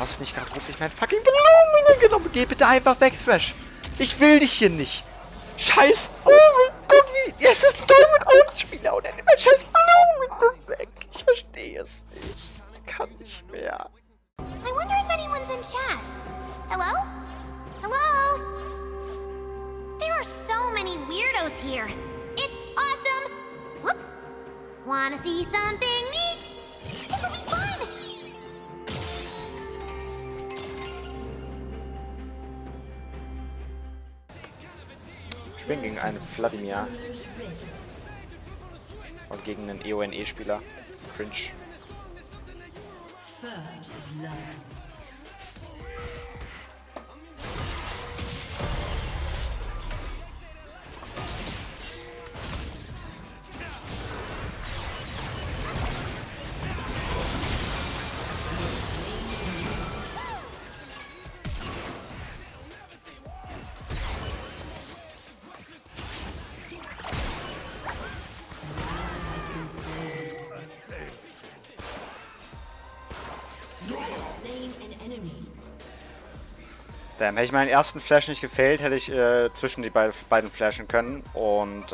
hast nicht gerade wirklich mein fucking Blumen genommen. Geh bitte einfach weg, Thrash. Ich will dich hier nicht. Scheiß. Oh mein Gott, wie. Es ist ein Diamond-Aus-Spieler und er nimmt mein scheiß Blumen weg. Ich verstehe es nicht. Ich kann nicht mehr. I wonder if anyone's in chat. Hello? Hello? There are so many weirdos here. It's awesome. Whoop. Wanna see something neat? This'll be fun. Ich bin gegen einen Vladimir. Und gegen einen EONE-Spieler. Cringe. First blood. Damn, hätte ich meinen ersten Flash nicht gefailt, hätte ich zwischen die beiden flashen können und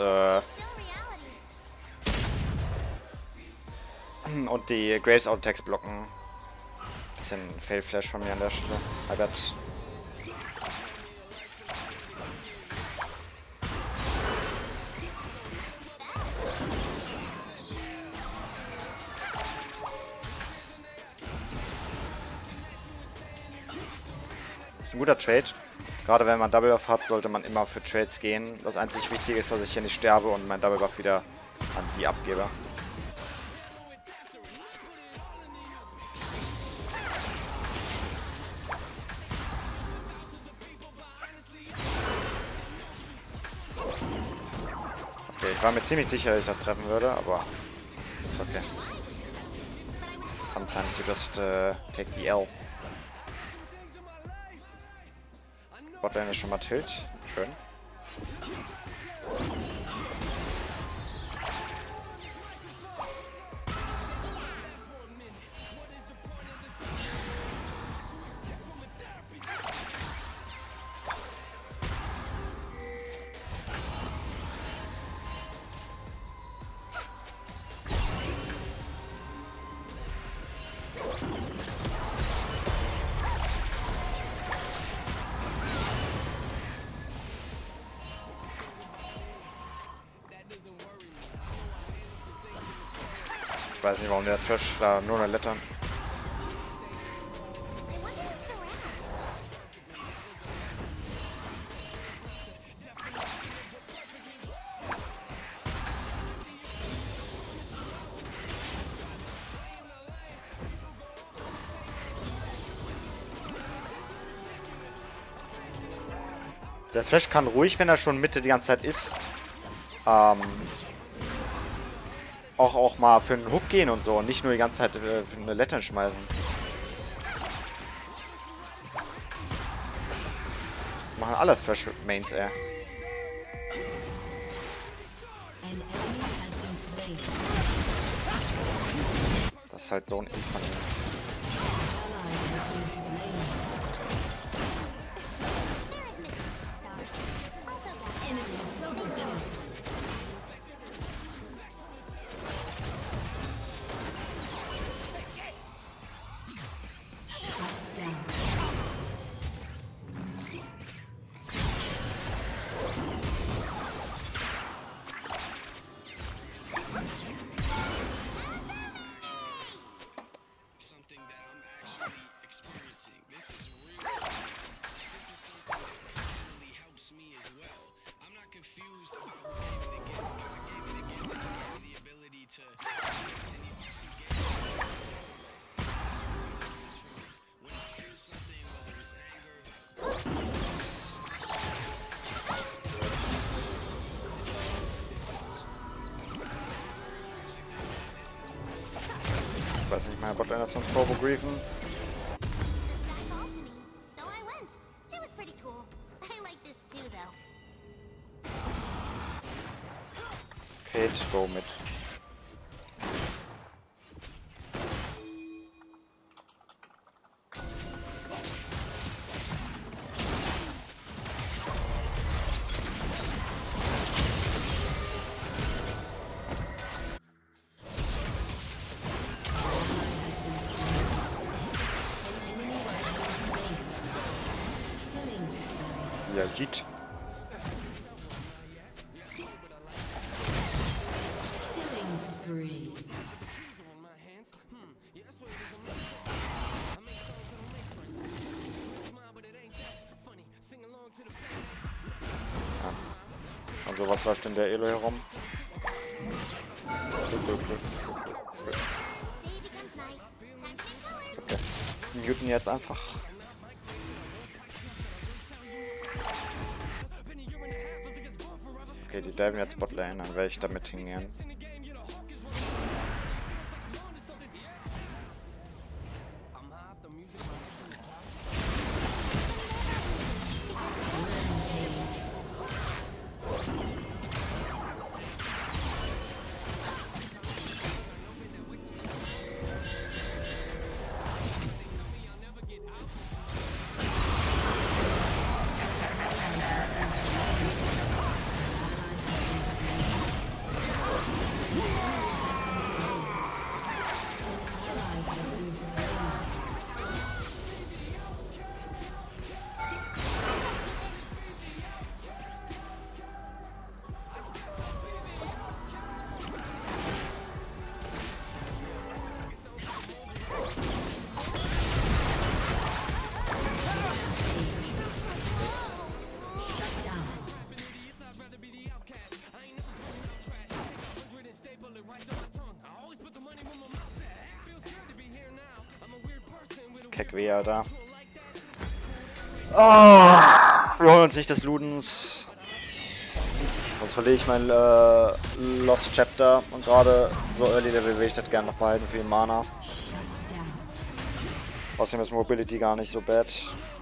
die Graves Autotext blocken. Bisschen Fail-Flash von mir an der Stelle. I bet. Ist ein guter Trade. Gerade wenn man Double Buff hat, sollte man immer für Trades gehen. Das einzig Wichtige ist, dass ich hier nicht sterbe und mein Double Buff wieder an die abgebe. Okay, ich war mir ziemlich sicher, dass ich das treffen würde, aber ist okay. Sometimes you just take the L. Botlane ist schon mal Tilt. Schön. Ich weiß nicht, warum der Fisch da nur eine Letter. Der Thrash kann ruhig, wenn er schon Mitte die ganze Zeit ist, auch mal für einen Hook gehen und so und nicht nur die ganze Zeit für eine Letter schmeißen. Das machen alle Thrash-Mains, ey. Das ist halt so ein Infant. Ich weiß nicht, mein Botlane ist von Turbo Griefen. Kate, go mit. Ja, Yeet. Und sowas läuft in der Elo herum. Ist okay. Muten jetzt einfach. Okay, die diven jetzt botlane, dann werde ich damit hingehen. Keck weh, Alter. Oh, wir holen uns nicht des Ludens. Sonst verliere ich mein Lost Chapter. Und gerade so Early Level will ich das gerne noch behalten für den Mana. Außerdem ist Mobility gar nicht so bad.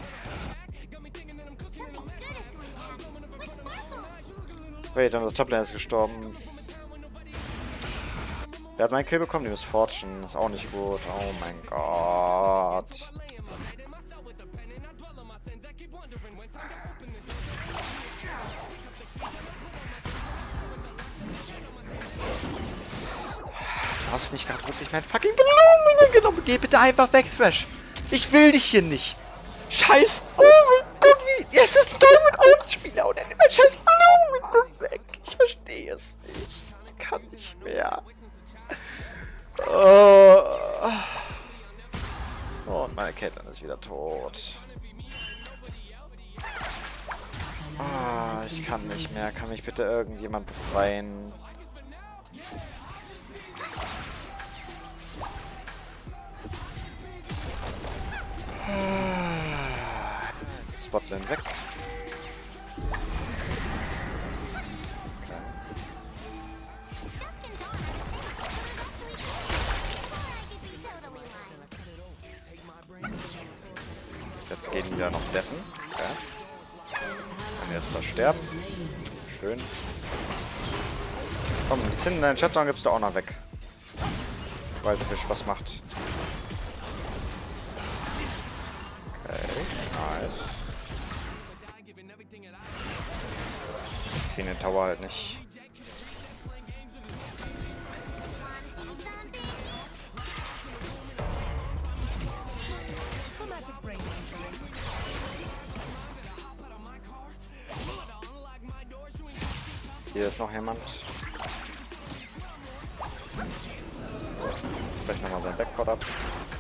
Wait, unser Toplane ist gestorben. Wer hat meinen Kill bekommen? Die Miss Fortune. Ist auch nicht gut. Oh mein Gott. Du hast nicht gerade wirklich mein fucking Blumen genommen. Geh bitte einfach weg, Thrash. Ich will dich hier nicht. Scheiß. Oh mein Gott, wie. Es ist ein Diamond-Out-Spieler und er nimmt mein scheiß Blumen weg. Ich verstehe es nicht. Ich kann nicht mehr. Und meine Caitlyn ist wieder tot. Ich kann nicht mehr. Kann mich bitte irgendjemand befreien? Botlane weg. Jetzt gehen die ja noch deffen. Okay. Und jetzt da sterben. Schön. Komm, die sind in deinen Shutdown gibst du auch noch weg. Weil so viel Spaß macht. Okay, nice. Den Tower halt nicht. Hier ist noch jemand. Vielleicht nochmal sein Backport ab.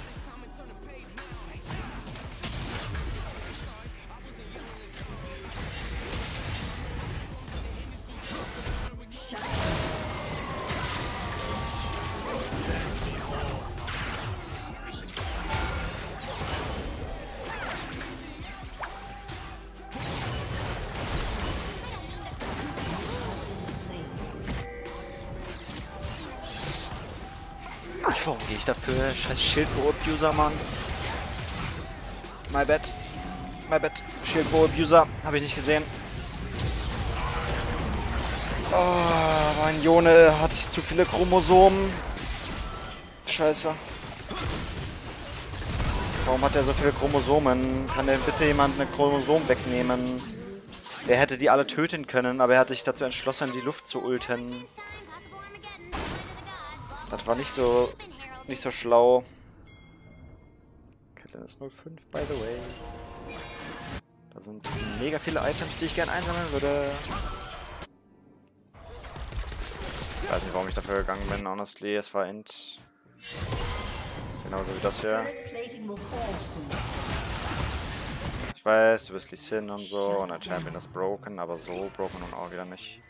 Warum gehe ich dafür? Scheiß Schildbow-Abuser, Mann. My bad. My bad. Schildbow-Abuser. Habe ich nicht gesehen. Oh, mein Jone hat zu viele Chromosomen. Scheiße. Warum hat er so viele Chromosomen? Kann der bitte jemand eine Chromosom wegnehmen? Er hätte die alle töten können, aber er hat sich dazu entschlossen, in die Luft zu ulten. Das war nicht so schlau. Caitlyn ist 05, by the way. Da sind mega viele Items, die ich gerne einsammeln würde. Ich weiß nicht, warum ich dafür gegangen bin, honestly. Es war Int. Genauso wie das hier. Ich weiß, du bist Lee Sin und so und der Champion ist broken, aber so broken und auch wieder nicht.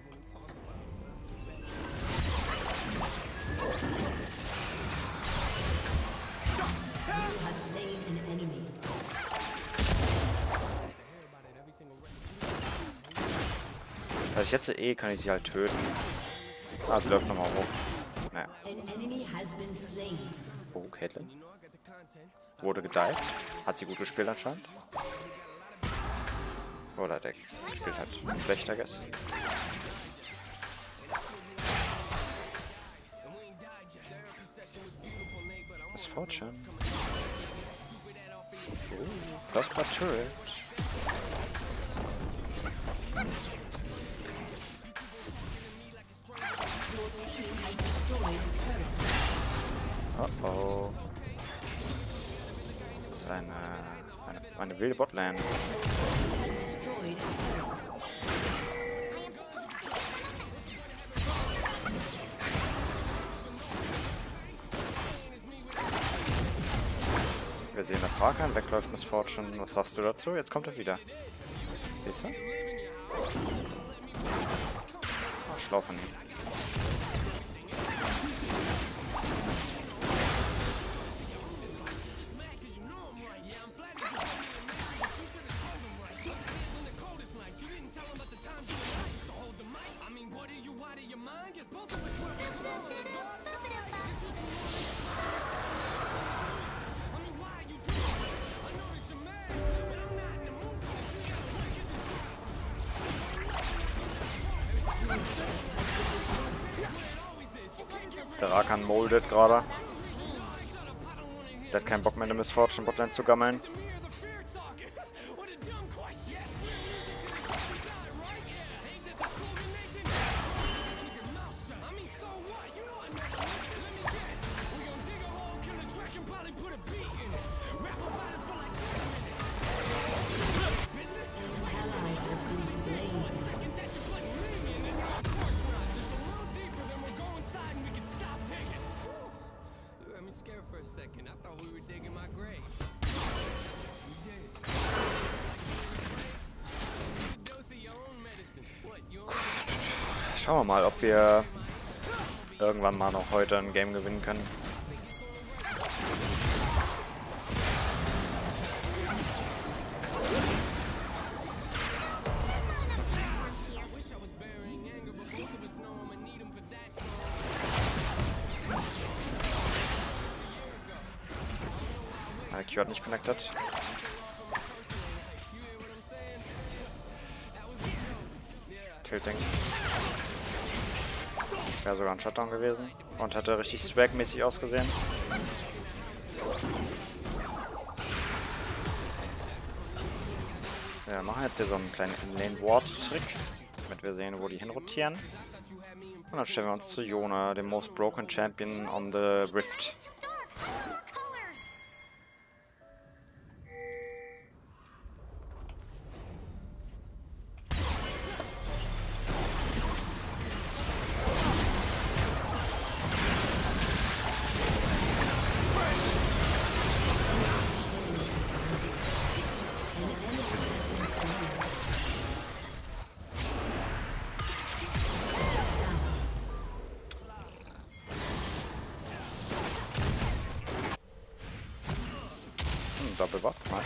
Weil ich jetzt kann ich sie halt töten. Ah, sie läuft nochmal hoch. Naja. Oh, Caitlyn. Wurde gedived. Hat sie gut gespielt anscheinend. Oder der spielt halt schlechter, guess. Das ist Fortune. First Blood Turret. Oh oh. Das ist eine wilde Botlane. Wir sehen, dass Rakan wegläuft, Miss Fortune. Was sagst du dazu? Jetzt kommt er wieder. Siehst du? Oh, schlau von ihm. Der Rakan moldet gerade. Der hat keinen Bock mehr in der Miss Fortune Botlane zu gammeln. Schauen wir mal, ob wir irgendwann mal noch heute ein Game gewinnen können. Meine Q hat nicht connected. Tilting. Wäre sogar ein Shutdown gewesen. Und hatte richtig swag-mäßig ausgesehen. Ja, wir machen jetzt hier so einen kleinen Inlane-Ward-Trick, damit wir sehen, wo die hinrotieren. Und dann stellen wir uns zu Yone, dem most broken Champion on the Rift. Doppelbuff, nice.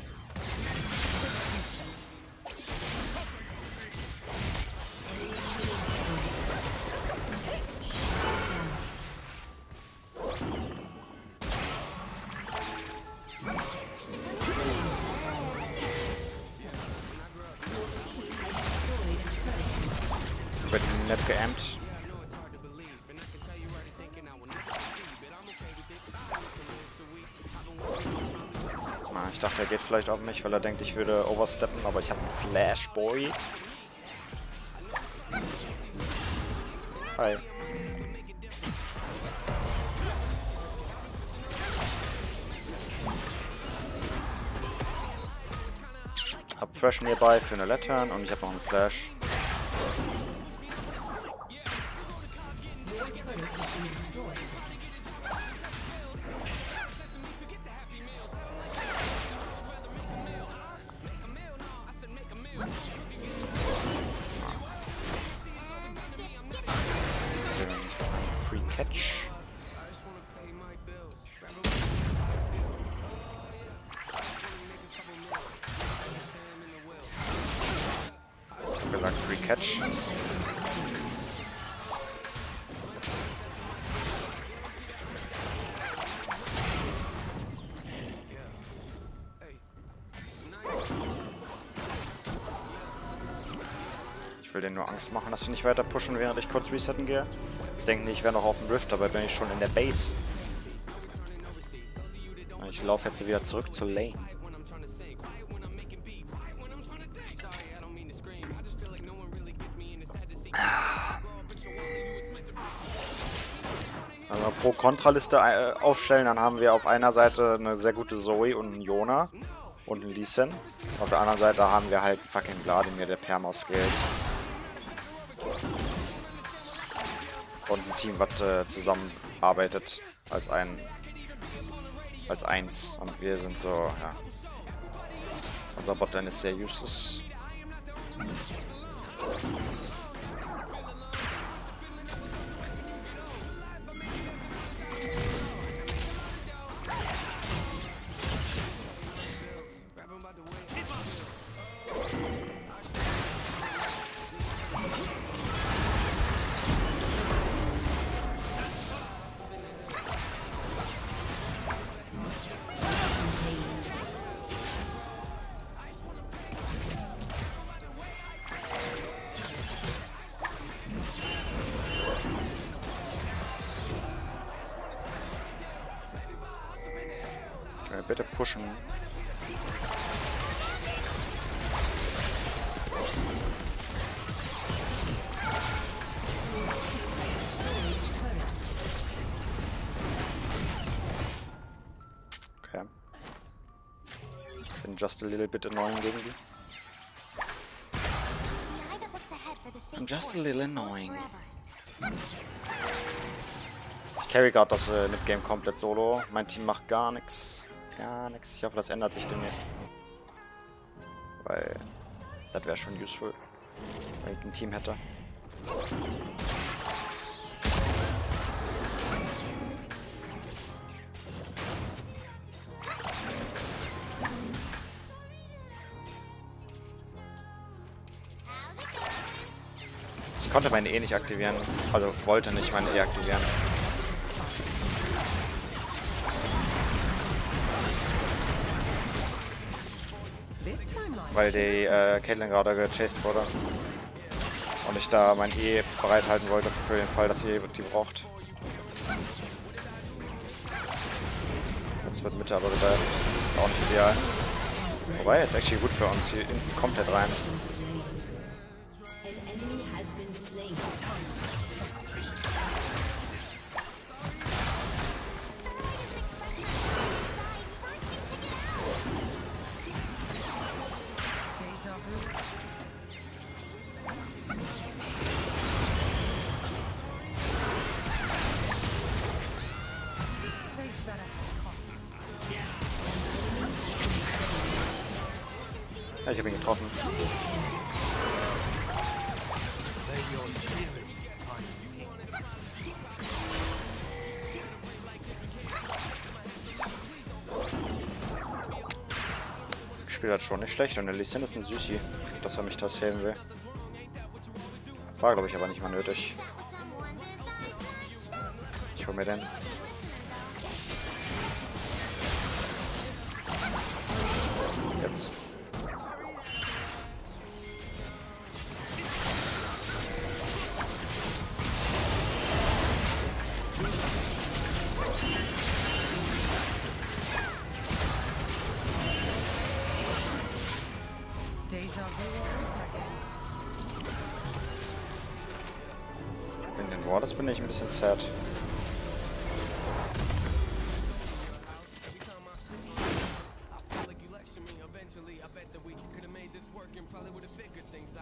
Wird nett geampt. Ich dachte, er geht vielleicht auf mich, weil er denkt, ich würde oversteppen, aber ich habe einen Flash, Boy. Hi. Hab Thrash nearby für eine Lantern und ich habe noch einen Flash. Free Catch. Gesagt, Free Catch. Ich will denen nur Angst machen, dass sie nicht weiter pushen, während ich kurz resetten gehe. Jetzt denken die, ich wäre noch auf dem Rift, dabei bin ich schon in der Base. Ich laufe jetzt wieder zurück zur Lane. Wenn wir Pro-Kontra-Liste aufstellen, dann haben wir auf einer Seite eine sehr gute Zoe und einen Yona und einen Lee Sin. Auf der anderen Seite haben wir halt fucking Vladimir, der Perma scaled. Und ein Team, was zusammenarbeitet als eins. Und wir sind so, ja. Unser Botlane ist sehr useless. Bitte pushen. Okay. Bin just a little bit annoying gegen die. I'm just a little annoying. Ich carry gerade das Midgame komplett solo. Mein Team macht gar nichts. Gar nichts. Ich hoffe, das ändert sich demnächst. Weil das wäre schon useful, wenn ich ein Team hätte. Ich konnte meine E nicht aktivieren. Also wollte nicht meine E aktivieren. Weil die Caitlyn gerade gechased wurde. Und ich da mein E bereithalten wollte für den Fall, dass sie die braucht. Jetzt wird Mitte aber wieder ist auch nicht ideal. Wobei, ist actually gut für uns. Hier komplett rein. Ja, ich habe ihn getroffen. Ich spiele das schon nicht schlecht und der Lee Sin ist ein Süßi, dass er mich das helfen will. War, glaube ich, aber nicht mal nötig. Ich hol mir den. Jetzt. Wegen den Waters bin ich ein bisschen sad.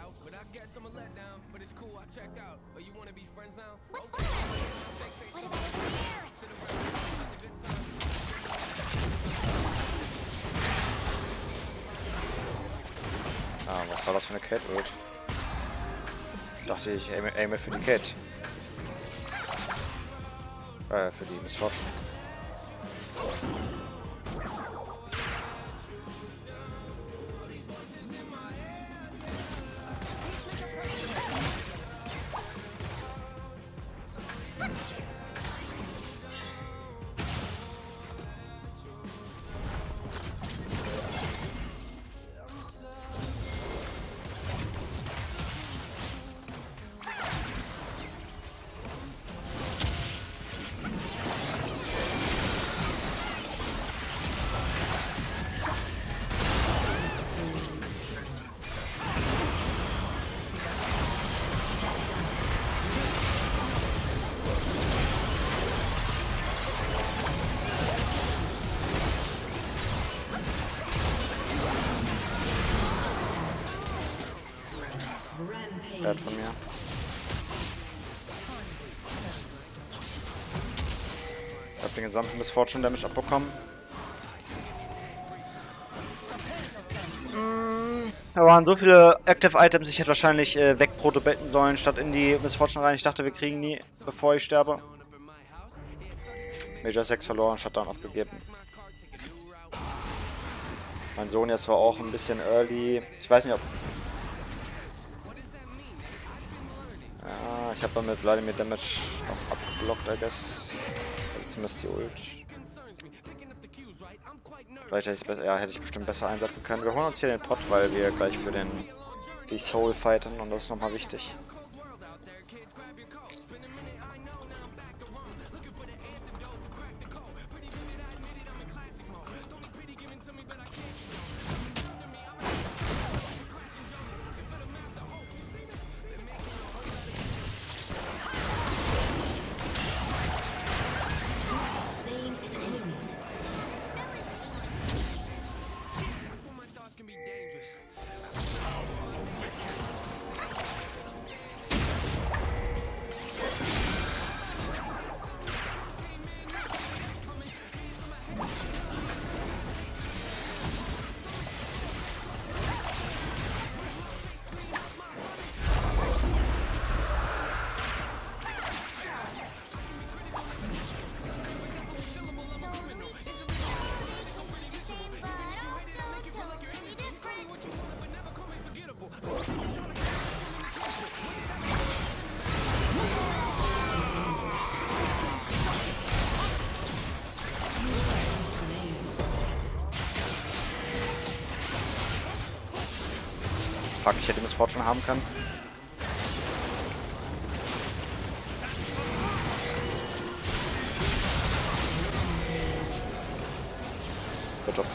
What's fun? What about over there? Ah, was war das für eine Cat-Ult? Dachte ich, aime für die Cat. Für die Miss Fortune. Bad von mir. Ich habe den gesamten Miss Fortune Damage abbekommen. Da waren so viele Active Items, ich hätte wahrscheinlich wegprotobetten sollen, statt in die Miss Fortune rein. Ich dachte, wir kriegen die, bevor ich sterbe. Major 6 verloren, Shutdown aufgegeben. Mein Sohn jetzt war auch ein bisschen early. Ich weiß nicht, ob... Ja, ich habe dann mit Vladimir Damage noch abgeblockt, I guess. Also zumindest die Ult. Vielleicht hätte ich besser, ja, hätte ich bestimmt besser einsetzen können. Wir holen uns hier den Pot, weil wir gleich für die Soul fighten und das ist nochmal wichtig. Fuck, ich hätte Miss Fortune haben können. Good job.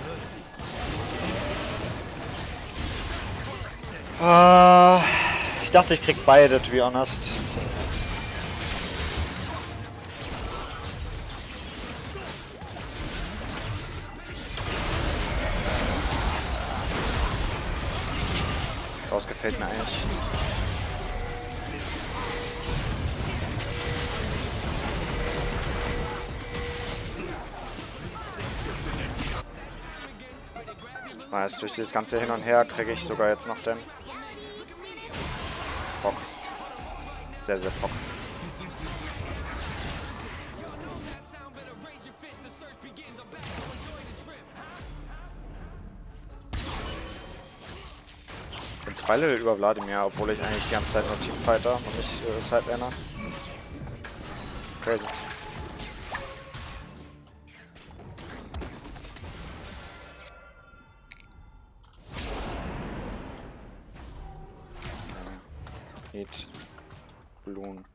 Ich dachte, ich krieg beide, to be honest. Das gefällt mir eigentlich. Nice, durch dieses ganze Hin und Her kriege ich sogar jetzt noch den Pock. Sehr, sehr Pock. Ich bin 2 Level über Vladimir, obwohl ich eigentlich die ganze Zeit nur Teamfighter und nicht Sidelaner. Crazy. Need Balloon.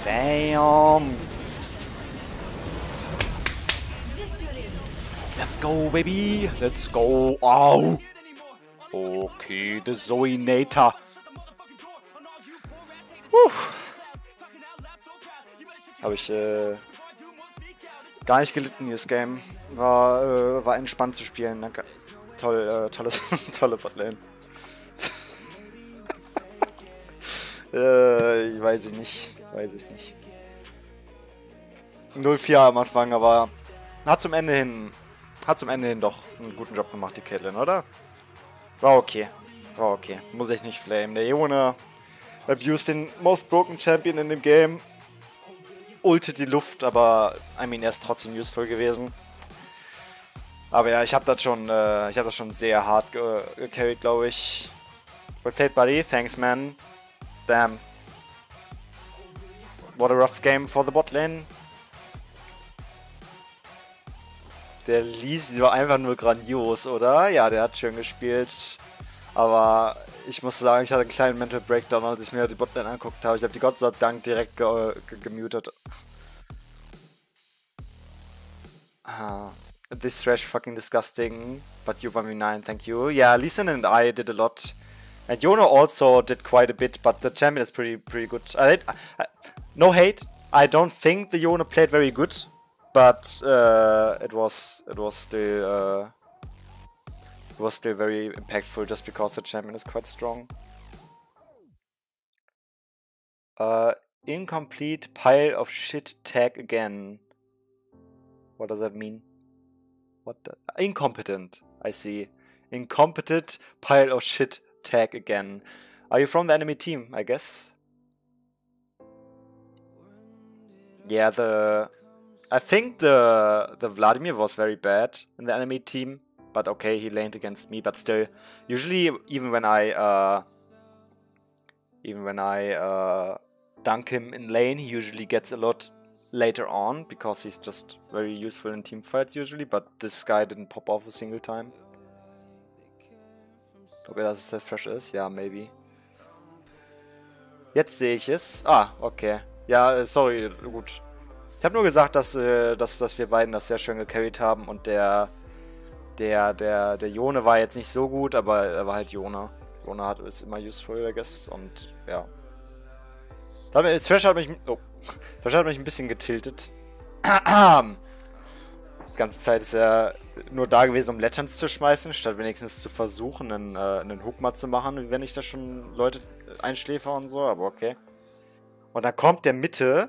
Damn. Let's go, baby. Let's go. Au. Okay, the Zoinator. Habe ich gar nicht gelitten, dieses Game. War entspannt zu spielen. Danke. Toll, tolle Botlane. Weiß ich nicht. 0-4 am Anfang, aber hat zum Ende hin doch einen guten Job gemacht, die Caitlyn, oder? War okay. Muss ich nicht flamen. Der Ione abused den most broken Champion in dem Game. Ultet die Luft, aber er ist trotzdem useful gewesen. Aber ja, ich habe das schon sehr hart gecarried, glaube ich. Well played, buddy. Thanks, man. Damn. What a rough game for the bot lane. Der Lee war einfach nur grandios, oder? Ja, der hat schön gespielt. Aber ich muss sagen, ich hatte einen kleinen Mental Breakdown, als ich mir die Botlane angeguckt habe. Ich habe die Gott sei Dank direkt gemutet. This trash fucking disgusting. But you 1v9, thank you. Yeah, Lee and I did a lot. And Yono also did quite a bit, but the champion is pretty good. No hate. I don't think the Yono played very good, but it was still very impactful just because the champion is quite strong. Incomplete pile of shit tag again. What does that mean? Incompetent, I see. Incompetent pile of shit tag again. Are you from the enemy team, I guess? Yeah, I think the Vladimir was very bad in the enemy team, but okay, he laned against me, but still, usually even when I dunk him in lane, he usually gets a lot later on, because he's just very useful in team fights usually, but this guy didn't pop off a single time. Ob er das jetzt fresh ist? Ja, maybe. Jetzt sehe ich es. Ah, okay. Ja, sorry, gut. Ich habe nur gesagt, dass wir beiden das sehr schön gecarried haben und der Yone war jetzt nicht so gut, aber er war halt Yone. Yone ist immer useful, I guess, und ja. Thresh hat mich ein bisschen getiltet. Die ganze Zeit ist er nur da gewesen, um Legends zu schmeißen, statt wenigstens zu versuchen, einen Hook mal zu machen, wenn ich da schon Leute einschläfer und so, aber okay. Und dann kommt der Mitte.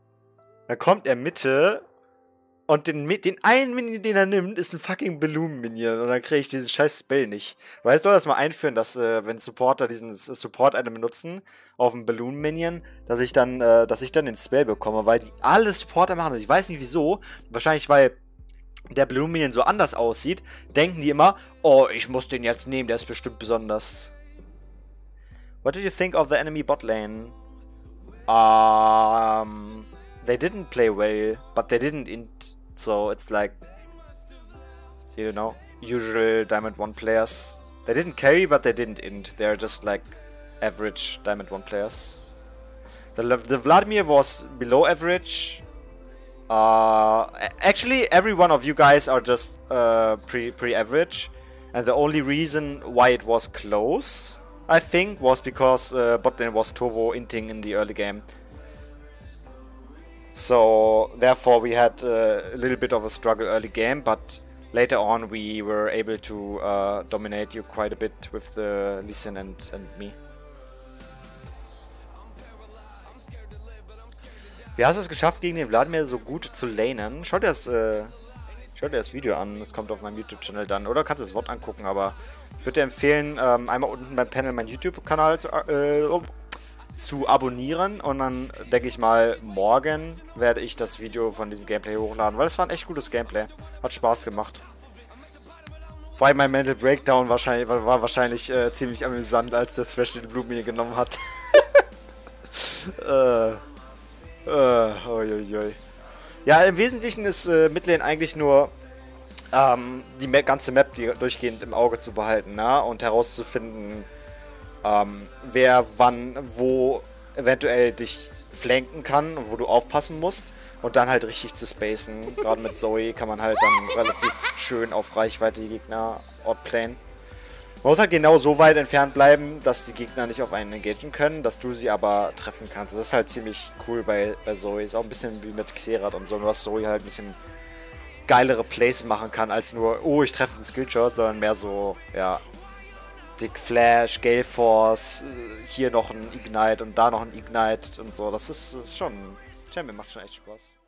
Und den einen Minion, den er nimmt, ist ein fucking Balloon-Minion. Und dann kriege ich diesen scheiß Spell nicht. Weil jetzt soll das mal einführen, dass, wenn Supporter diesen Support-Item benutzen, auf einen Balloon-Minion, dass ich dann den Spell bekomme. Weil die alle Supporter machen das. Ich weiß nicht wieso. Wahrscheinlich, weil der Balloon-Minion so anders aussieht, denken die immer, oh, ich muss den jetzt nehmen, der ist bestimmt besonders. What did you think of the enemy bot lane? They didn't play well, but they didn't int. So it's like, you know, usual Diamond 1 players. They didn't carry, but they didn't int. They're just like average Diamond 1 players. The Vladimir was below average. Actually, every one of you guys are just pre-average. And the only reason why it was close, I think, was because botlane was turbo inting in the early game. So, therefore, we had a little bit of a struggle early game, but later on we were able to dominate you quite a bit with the Lee Sin and me. Wie hast du es geschafft, gegen den Vladimir so gut zu lanen? Schau dir das Video an, es kommt auf meinem YouTube-Channel dann, oder kannst du das Wort angucken, aber ich würde dir empfehlen, einmal unten beim Panel meinen YouTube-Kanal zu abonnieren und dann denke ich mal, morgen werde ich das Video von diesem Gameplay hochladen, weil es war ein echt gutes Gameplay. Hat Spaß gemacht. Vor allem mein Mental Breakdown war wahrscheinlich ziemlich amüsant, als der Thresh den Blumen genommen hat. Uiuiui. Ja, im Wesentlichen ist Midlane eigentlich nur die ganze Map durchgehend im Auge zu behalten, ne? Und herauszufinden, wer wann wo eventuell dich flanken kann und wo du aufpassen musst. Und dann halt richtig zu spacen. Gerade mit Zoe kann man halt dann relativ schön auf Reichweite die Gegner outplayen. Man muss halt genau so weit entfernt bleiben, dass die Gegner nicht auf einen engagen können, dass du sie aber treffen kannst. Das ist halt ziemlich cool bei Zoe. Ist auch ein bisschen wie mit Xerath und so, nur dass Zoe halt ein bisschen geilere Plays machen kann, als nur, oh, ich treffe einen Skillshot, sondern mehr so, ja, Dick Flash, Gale Force, hier noch ein Ignite und da noch ein Ignite und so. Das ist schon, Champion macht schon echt Spaß.